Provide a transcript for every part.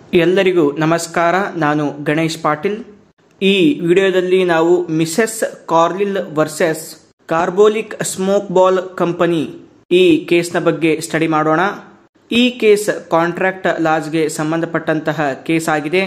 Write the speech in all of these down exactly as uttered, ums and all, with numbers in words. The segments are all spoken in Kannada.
ಎಲ್ಲರಿಗೂ ನಮಸ್ಕಾರ. ನಾನು ಗಣೇಶ್ ಪಾಟೀಲ್. ಈ ವಿಡಿಯೋದಲ್ಲಿ ನಾವು Mrs Carlill versus Carbolic Smoke Ball Company ಈ ಕೇಸ್ನ ಬಗ್ಗೆ ಸ್ಟಡಿ ಮಾಡೋಣ. ಈ ಕೇಸ್ ಕಾಂಟ್ರಾಕ್ಟ್ ಲಾಸ್ಗೆ ಸಂಬಂಧಪಟ್ಟಂತಹ ಕೇಸ್ ಆಗಿದೆ.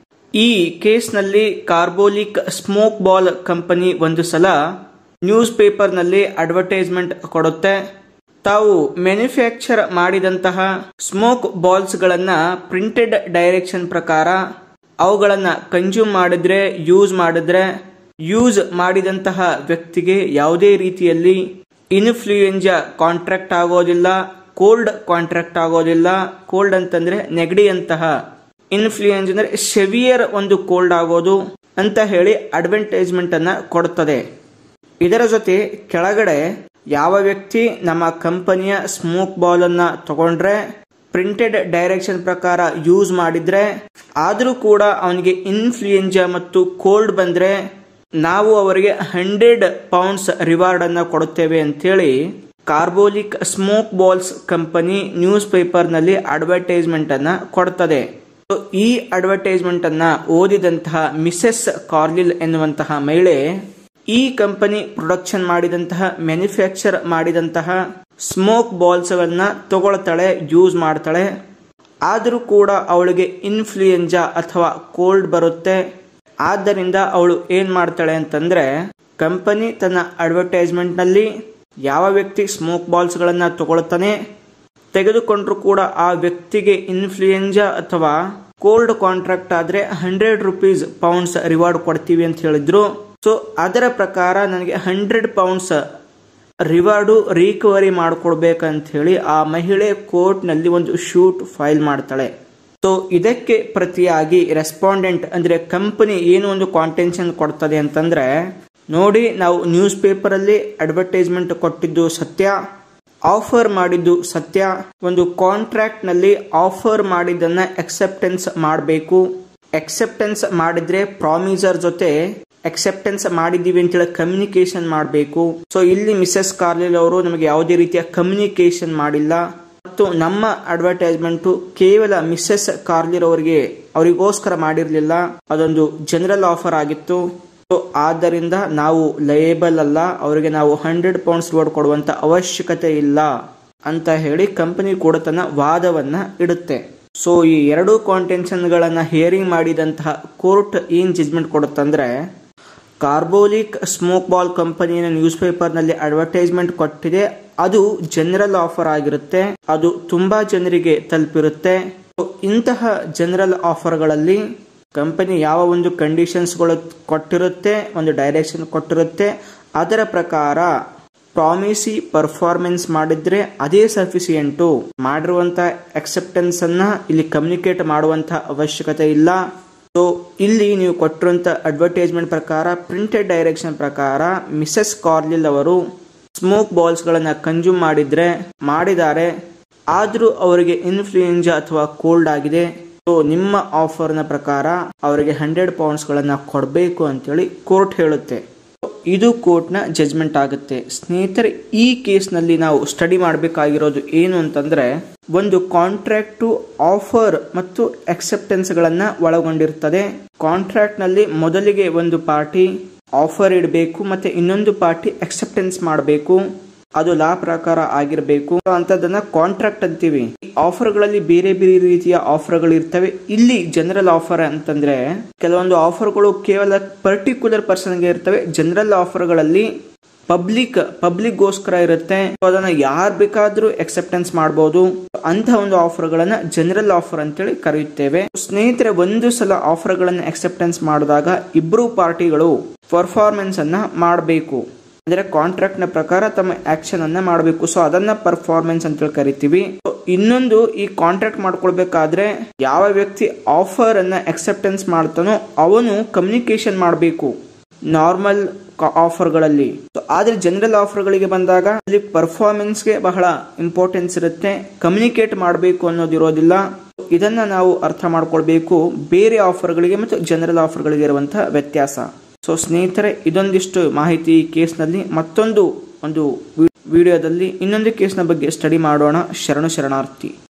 ಈ ಕೇಸ್ನಲ್ಲಿ ಕಾರ್ಬೋಲಿಕ್ ಸ್ಮೋಕ್ ಬಾಲ್ ಕಂಪನಿ ಒಂದು ಸಲ ನ್ಯೂಸ್ ಪೇಪರ್ನಲ್ಲಿ ಅಡ್ವರ್ಟೈಸ್ಮೆಂಟ್ ಕೊಡುತ್ತೆ. ತಾವು ಮ್ಯಾನುಫ್ಯಾಕ್ಚರ್ ಮಾಡಿದಂತಹ ಸ್ಮೋಕ್ ಬಾಲ್ಸ್ ಗಳನ್ನ ಪ್ರಿಂಟೆಡ್ ಡೈರೆಕ್ಷನ್ ಪ್ರಕಾರ ಅವುಗಳನ್ನ ಕನ್ಸ್ಯೂಮ್ ಮಾಡಿದ್ರೆ ಯೂಸ್ ಮಾಡಿದ್ರೆ ಯೂಸ್ ಮಾಡಿದಂತಹ ವ್ಯಕ್ತಿಗೆ ಯಾವುದೇ ರೀತಿಯಲ್ಲಿ ಇನ್ಫ್ಲೂಯೆಂಜಾ ಕಾಂಟ್ರಾಕ್ಟ್ ಆಗೋದಿಲ್ಲ, ಕೋಲ್ಡ್ ಕಾಂಟ್ರಾಕ್ಟ್ ಆಗೋದಿಲ್ಲ. ಕೋಲ್ಡ್ ಅಂತಂದ್ರೆ ನೆಗಡಿಯಂತಹ, ಇನ್ಫ್ಲೂಯೆಂಜಾ ಅಂದ್ರೆ ಸೆವಿಯರ್ ಒಂದು ಕೋಲ್ಡ್ ಆಗೋದು ಅಂತ ಹೇಳಿ ಅಡ್ವರ್ಟೈಸ್ಮೆಂಟ್ ಅನ್ನ ಕೊಡುತ್ತದೆ. ಇದರ ಜೊತೆ ಕೆಳಗಡೆ ಯಾವ ವ್ಯಕ್ತಿ ನಮ್ಮ ಕಂಪನಿಯ ಸ್ಮೋಕ್ ಬಾಲ್ ಅನ್ನ ತಗೊಂಡ್ರೆ ಪ್ರಿಂಟೆಡ್ ಡೈರೆಕ್ಷನ್ ಪ್ರಕಾರ ಯೂಸ್ ಮಾಡಿದ್ರೆ ಆದ್ರೂ ಕೂಡ ಅವನಿಗೆ ಇನ್ಫ್ಲೂಯೆಂಜಾ ಮತ್ತು ಕೋಲ್ಡ್ ಬಂದ್ರೆ ನಾವು ಅವರಿಗೆ ಹಂಡ್ರೆಡ್ ಪೌಂಡ್ಸ್ ರಿವಾರ್ಡ್ ಅನ್ನ ಕೊಡುತ್ತೇವೆ ಅಂತೇಳಿ Carbolic Smoke Ball Company newspaper ನಲ್ಲಿ ಅಡ್ವರ್ಟೈಸ್ಮೆಂಟ್ ಅನ್ನ ಕೊಡುತ್ತದೆ. ಈ ಅಡ್ವರ್ಟೈಸ್ಮೆಂಟ್ ಅನ್ನ ಓದಿದಂತಹ ಮಿಸೆಸ್ ಕಾರ್ಲಿಲ್ ಎನ್ನುವಂತಹ ಮಹಿಳೆ ಈ ಕಂಪನಿ ಪ್ರೊಡಕ್ಷನ್ ಮಾಡಿದಂತಹ ಮ್ಯಾನುಫ್ಯಾಕ್ಚರ್ ಮಾಡಿದಂತಹ ಸ್ಮೋಕ್ ಬಾಲ್ಸ್ ಗಳನ್ನ ತಗೊಳ್ತಾಳೆ, ಯೂಸ್ ಮಾಡ್ತಾಳೆ. ಆದರೂ ಕೂಡ ಅವಳಿಗೆ ಇನ್ಫ್ಲೂಯೆಂಜಾ ಅಥವಾ ಕೋಲ್ಡ್ ಬರುತ್ತೆ. ಆದ್ದರಿಂದ ಅವಳು ಏನ್ ಮಾಡ್ತಾಳೆ ಅಂತಂದ್ರೆ ಕಂಪನಿ ತನ್ನ ಅಡ್ವರ್ಟೈಸ್ಮೆಂಟ್ ನಲ್ಲಿ ಯಾವ ವ್ಯಕ್ತಿ ಸ್ಮೋಕ್ ಬಾಲ್ಸ್ ಗಳನ್ನ ತಗೊಳ್ತಾನೆ ತೆಗೆದುಕೊಂಡ್ರು ಕೂಡ ಆ ವ್ಯಕ್ತಿಗೆ ಇನ್ಫ್ಲೂಯೆಂಜಾ ಅಥವಾ ಕೋಲ್ಡ್ ಕಾಂಟ್ರಾಕ್ಟ್ ಆದ್ರೆ ಹಂಡ್ರೆಡ್ ರುಪೀಸ್ ಪೌಂಡ್ಸ್ ರಿವಾರ್ಡ್ ಕೊಡ್ತೀವಿ ಅಂತ ಹೇಳಿದ್ರು. ಸೊ ಅದರ ಪ್ರಕಾರ ನನಗೆ ಹಂಡ್ರೆಡ್ ಪೌಂಡ್ಸ್ ರಿವಾರ್ಡು ರಿಕವರಿ ಮಾಡಿಕೊಡ್ಬೇಕಂತ ಹೇಳಿ ಆ ಮಹಿಳೆ ಕೋರ್ಟ್ ನಲ್ಲಿ ಒಂದು ಶೂಟ್ ಫೈಲ್ ಮಾಡ್ತಾಳೆ. ಸೊ ಇದಕ್ಕೆ ಪ್ರತಿಯಾಗಿ ರೆಸ್ಪಾಂಡೆಂಟ್ ಅಂದ್ರೆ ಕಂಪನಿ ಏನು ಒಂದು ಕಾಂಟೆನ್ಷನ್ ಕೊಡ್ತದೆ ಅಂತಂದ್ರೆ, ನೋಡಿ ನಾವು ನ್ಯೂಸ್ ಪೇಪರ್ ಅಲ್ಲಿ ಅಡ್ವರ್ಟೈಸ್ಮೆಂಟ್ ಕೊಟ್ಟಿದ್ದು ಸತ್ಯ, ಆಫರ್ ಮಾಡಿದ್ದು ಸತ್ಯ. ಒಂದು ಕಾಂಟ್ರಾಕ್ಟ್ ನಲ್ಲಿ ಆಫರ್ ಮಾಡಿದ್ದನ್ನ ಅಕ್ಸೆಪ್ಟೆನ್ಸ್ ಮಾಡಬೇಕು. ಅಕ್ಸೆಪ್ಟೆನ್ಸ್ ಮಾಡಿದ್ರೆ ಪ್ರಾಮಿಸರ್ ಜೊತೆ ಅಕ್ಸೆಪ್ಟೆನ್ಸ್ ಮಾಡಿದ್ದೀವಿ ಅಂತೇಳಿ ಕಮ್ಯುನಿಕೇಶನ್ ಮಾಡಬೇಕು. ಸೊ ಇಲ್ಲಿ ಮಿಸೆಸ್ ಕಾರ್ಲಿಲ್ ಅವರು ನಮಗೆ ಯಾವುದೇ ರೀತಿಯ ಕಮ್ಯುನಿಕೇಶನ್ ಮಾಡಿಲ್ಲ ಮತ್ತು ನಮ್ಮ ಅಡ್ವರ್ಟೈಸ್ಮೆಂಟ್ ಕೇವಲ ಮಿಸೆಸ್ ಕಾರ್ಲಿಲ್ ಅವರಿಗೆ ಅವರಿಗೋಸ್ಕರ ಮಾಡಿರಲಿಲ್ಲ, ಅದೊಂದು ಜನರಲ್ ಆಫರ್ ಆಗಿತ್ತು. ಸೊ ಆದ್ದರಿಂದ ನಾವು ಲಯಬಲ್ ಅಲ್ಲ, ಅವರಿಗೆ ನಾವು ಹಂಡ್ರೆಡ್ ಪೌಂಡ್ಸ್ ರಿವಾರ್ಡ್ ಕೊಡುವಂತ ಅವಶ್ಯಕತೆ ಇಲ್ಲ ಅಂತ ಹೇಳಿ ಕಂಪನಿ ಕೂಡ ತನ್ನ ವಾದವನ್ನ ಇಡುತ್ತೆ. ಸೊ ಈ ಎರಡು ಕಾಂಟೆನ್ಷನ್ ಗಳನ್ನ ಹಿಯರಿಂಗ್ ಮಾಡಿದಂತಹ ಕೋರ್ಟ್ ಏನ್ ಜಜ್ಮೆಂಟ್ ಕೊಡುತ್ತಂದ್ರೆ, ಕಾರ್ಬೋಲಿಕ್ ಸ್ಮೋಕ್ ಬಾಲ್ ಕಂಪನಿಯ ನ್ಯೂಸ್ ಪೇಪರ್ ನಲ್ಲಿ ಅಡ್ವರ್ಟೈಸ್ಮೆಂಟ್ ಕೊಟ್ಟಿದೆ, ಅದು ಜನರಲ್ ಆಫರ್ ಆಗಿರುತ್ತೆ, ಅದು ತುಂಬಾ ಜನರಿಗೆ ತಲುಪಿರುತ್ತೆ. ಇಂತಹ ಜನರಲ್ ಆಫರ್ ಗಳಲ್ಲಿ ಕಂಪನಿ ಯಾವ ಒಂದು ಕಂಡೀಷನ್ಸ್ ಗಳು ಕೊಟ್ಟಿರುತ್ತೆ, ಒಂದು ಡೈರೆಕ್ಷನ್ ಕೊಟ್ಟಿರುತ್ತೆ, ಅದರ ಪ್ರಕಾರ ಪ್ರಾಮಿಸಿ ಪರ್ಫಾರ್ಮೆನ್ಸ್ ಮಾಡಿದ್ರೆ ಅದೇ ಸಫಿಸಿಯೆಂಟು. ಮಾಡಿರುವಂತ ಅಕ್ಸೆಪ್ಟೆನ್ಸ್ ಅನ್ನ ಇಲ್ಲಿ ಕಮ್ಯುನಿಕೇಟ್ ಮಾಡುವಂತ ಅವಶ್ಯಕತೆ ಇಲ್ಲ. ಸೊ ಇಲ್ಲಿ ನೀವು ಕೊಟ್ಟಿರುವಂತ ಅಡ್ವರ್ಟೈಸ್ಮೆಂಟ್ ಪ್ರಕಾರ ಪ್ರಿಂಟೆಡ್ ಡೈರೆಕ್ಷನ್ ಪ್ರಕಾರ ಮಿಸೆಸ್ ಕಾರ್ಲಿಲ್ ಅವರು ಸ್ಮೋಕ್ ಬಾಲ್ಸ್ ಗಳನ್ನ ಕನ್ಸ್ಯೂಮ್ ಮಾಡಿದ್ರೆ ಮಾಡಿದ್ದಾರೆ, ಆದ್ರೂ ಅವರಿಗೆ ಇನ್ಫ್ಲೂಯೆಂಜಾ ಅಥವಾ ಕೋಲ್ಡ್ ಆಗಿದೆ. ಸೊ ನಿಮ್ಮ ಆಫರ್ ನ ಪ್ರಕಾರ ಅವರಿಗೆ ಹಂಡ್ರೆಡ್ ಪೌಂಡ್ಸ್ ಗಳನ್ನ ಕೊಡಬೇಕು ಅಂತೇಳಿ ಕೋರ್ಟ್ ಹೇಳುತ್ತೆ. ಇದು ಕೋರ್ಟ್ ನ ಜಜ್ಮೆಂಟ್ ಆಗುತ್ತೆ. ಸ್ನೇಹಿತರೆ, ಈ ಕೇಸ್ ನಲ್ಲಿ ನಾವು ಸ್ಟಡಿ ಮಾಡಬೇಕಾಗಿರೋದು ಏನು ಅಂತಂದ್ರೆ, ಒಂದು ಕಾಂಟ್ರಾಕ್ಟ್ ಆಫರ್ ಮತ್ತು ಅಕ್ಸೆಪ್ಟೆನ್ಸ್ ಗಳನ್ನ ಒಳಗೊಂಡಿರ್ತದೆ. ಕಾಂಟ್ರಾಕ್ಟ್ ನಲ್ಲಿ ಮೊದಲಿಗೆ ಒಂದು ಪಾರ್ಟಿ ಆಫರ್ ಇಡಬೇಕು ಮತ್ತೆ ಇನ್ನೊಂದು ಪಾರ್ಟಿ ಅಕ್ಸೆಪ್ಟೆನ್ಸ್ ಮಾಡಬೇಕು, ಅದು ಲಾ ಪ್ರಕಾರ ಆಗಿರಬೇಕು. ಅಂತದನ್ನ ಕಾಂಟ್ರಾಕ್ಟ್ ಅಂತೀವಿ. ಆಫರ್ ಗಳಲ್ಲಿ ಬೇರೆ ಬೇರೆ ರೀತಿಯ ಆಫರ್ ಗಳು ಇರ್ತವೆ. ಇಲ್ಲಿ ಜನರಲ್ ಆಫರ್ ಅಂತಂದ್ರೆ ಕೆಲವೊಂದು ಆಫರ್ಗಳು ಕೇವಲ ಪರ್ಟಿಕ್ಯುಲರ್ ಪರ್ಸನ್ ಗೆ ಇರ್ತವೆ. ಜನರಲ್ ಆಫರ್ ಗಳಲ್ಲಿ ಪಬ್ಲಿಕ್ ಪಬ್ಲಿಕ್ ಗೋಸ್ಕರ ಇರುತ್ತೆ, ಅದನ್ನ ಯಾರು ಬೇಕಾದ್ರೂ ಅಕ್ಸೆಪ್ಟೆನ್ಸ್ ಮಾಡಬಹುದು. ಅಂತ ಒಂದು ಆಫರ್ ಗಳನ್ನ ಜನರಲ್ ಆಫರ್ ಅಂತೇಳಿ ಕರೆಯುತ್ತೇವೆ. ಸ್ನೇಹಿತರೆ, ಒಂದು ಸಲ ಆಫರ್ ಗಳನ್ನ ಅಕ್ಸೆಪ್ಟೆನ್ಸ್ ಮಾಡಿದಾಗ ಇಬ್ರು ಪಾರ್ಟಿಗಳು ಪರ್ಫಾರ್ಮೆನ್ಸ್ ಅನ್ನ ಮಾಡಬೇಕು, ಅಂದ್ರೆ ಕಾಂಟ್ರಾಕ್ಟ್ ನ ಪ್ರಕಾರ ತಮ್ಮ ಆಕ್ಷನ್ ಅನ್ನ ಮಾಡಬೇಕು. ಸೊ ಅದನ್ನ ಪರ್ಫಾರ್ಮೆನ್ಸ್ ಅಂತ ಕರಿತೀವಿ. ಇನ್ನೊಂದು, ಈ ಕಾಂಟ್ರಾಕ್ಟ್ ಮಾಡ್ಕೊಳ್ಬೇಕಾದ್ರೆ ಯಾವ ವ್ಯಕ್ತಿ ಆಫರ್ ಅನ್ನ ಅಕ್ಸೆಪ್ಟೆನ್ಸ್ ಮಾಡ್ತಾನೋ ಅವನು ಕಮ್ಯುನಿಕೇಶನ್ ಮಾಡಬೇಕು ನಾರ್ಮಲ್ ಆಫರ್ ಗಳಲ್ಲಿ. ಆದ್ರೆ ಜನರಲ್ ಆಫರ್ ಗಳಿಗೆ ಬಂದಾಗ ಅಲ್ಲಿ ಪರ್ಫಾರ್ಮೆನ್ಸ್ ಗೆ ಬಹಳ ಇಂಪಾರ್ಟೆನ್ಸ್ ಇರುತ್ತೆ, ಕಮ್ಯುನಿಕೇಟ್ ಮಾಡಬೇಕು ಅನ್ನೋದಿರೋದಿಲ್ಲ. ಇದನ್ನ ನಾವು ಅರ್ಥ ಮಾಡ್ಕೊಳ್ಬೇಕು, ಬೇರೆ ಆಫರ್ ಗಳಿಗೆ ಮತ್ತು ಜನರಲ್ ಆಫರ್ ಗಳಿಗೆ ಇರುವಂತಹ ವ್ಯತ್ಯಾಸ. ಸೊ ಸ್ನೇಹಿತರೆ, ಇದೊಂದಿಷ್ಟು ಮಾಹಿತಿ ಈ ಕೇಸ್ನಲ್ಲಿ. ಮತ್ತೊಂದು ಒಂದು ವಿಡಿಯೋದಲ್ಲಿ ಇನ್ನೊಂದು ಕೇಸ್ನ ಬಗ್ಗೆ ಸ್ಟಡಿ ಮಾಡೋಣ. ಶರಣು ಶರಣಾರ್ಥಿ.